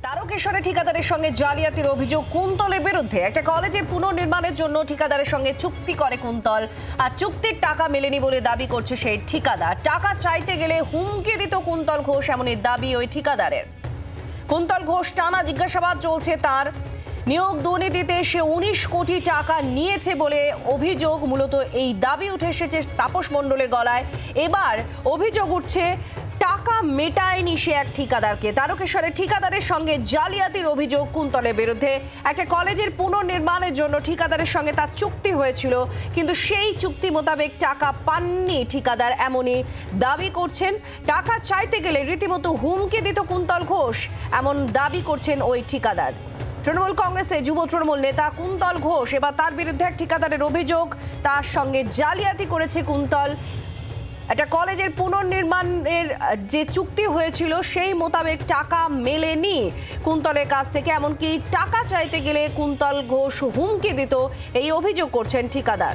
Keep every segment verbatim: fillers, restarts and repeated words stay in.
তারকেশ্বরে ঠিকাদারের সঙ্গে জালিয়াতির অভিযোগ কুন্তলের বিরুদ্ধে। একটা কলেজে পুনর্নির্মাণের জন্য ঠিকাদারের সঙ্গে চুক্তি করে কুন্তল, আর চুক্তির টাকা মেলেনি বলে দাবি করছে সেই ঠিকাদার। টাকা চাইতে গেলে হুমকি দিত কুন্তল ঘোষ, এমনই দাবি ওই ঠিকাদারের। কুন্তল ঘোষ টানা জিজ্ঞাসাবাদ চলছে তার। নিয়োগ দুর্নীতিতে সে উনিশ কোটি টাকা নিয়েছে বলে অভিযোগ। মূলত এই দাবি উঠে এসেছে তাপস মণ্ডলের গলায়। এবার অভিযোগ উঠছে টাকা মেটায়নি সে এক ঠিকাদারকে। তারকেশ্বরের ঠিকাদারের সঙ্গে জালিয়াতির অভিযোগ কুন্তলের বিরুদ্ধে। একটা কলেজের পুনর্নির্মাণের জন্য ঠিকাদারের সঙ্গে তার চুক্তি হয়েছিল, কিন্তু সেই চুক্তি মোতাবেক টাকা পাননি ঠিকাদার, এমনই দাবি করছেন। টাকা চাইতে গেলে রীতিমতো হুমকি দিত কুন্তল ঘোষ, এমন দাবি করছেন ওই ঠিকাদার। তৃণমূল কংগ্রেসের যুব তৃণমূল নেতা কুন্তল ঘোষ, এবার তার বিরুদ্ধে এক ঠিকাদারের অভিযোগ তার সঙ্গে জালিয়াতি করেছে কুন্তল। একটা কলেজের পুনর্নির্মাণের যে চুক্তি হয়েছিল সেই মোতাবেক টাকা মেলেনি কুন্তলের কাছ থেকে, এমনকি টাকা চাইতে গেলে কুন্তল ঘোষ হুমকি দিত, এই অভিযোগ করছেন ঠিকাদার।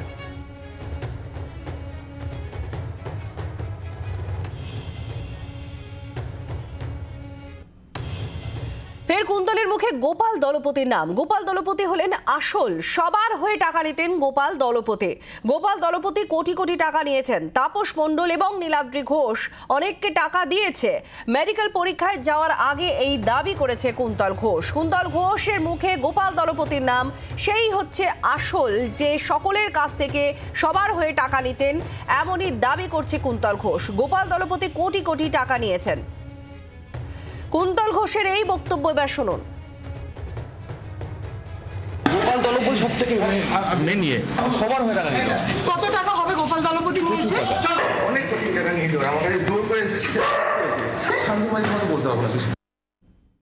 ফের কুন্তলের মুখে গোপাল দলপতির নাম। গোপাল দলপতি হলেন আসল, সবার হয়ে টাকা নিতেন গোপাল দলপতি। গোপাল দলপতি কোটি কোটি টাকা নিয়েছেন। তাপস মণ্ডল এবং নীলাদ্রি ঘোষ অনেককে টাকা দিয়েছে। মেডিকেল পরীক্ষায় যাওয়ার আগে এই দাবি করেছে কুন্তল ঘোষ। কুন্তল ঘোষের মুখে গোপাল দলপতির নাম, সেই হচ্ছে আসল, যে সকলের কাছ থেকে সবার হয়ে টাকা নিতেন, এমনই দাবি করছে কুন্তল ঘোষ। গোপাল দলপতি কোটি কোটি টাকা নিয়েছেন। কুন্তল ঘোষের এই বক্তব্য এবার শুনুন। গোপাল দলপতি সব থেকে নিয়ে সবার হয়ে টাকা নিল। কত টাকা হবে গোপাল দলপতি নিয়েছে? অনেক কোটি টাকা নিয়েছে। আমার কাছে জোর করে শান্তিবাড়ির মতো বলতে হবে না।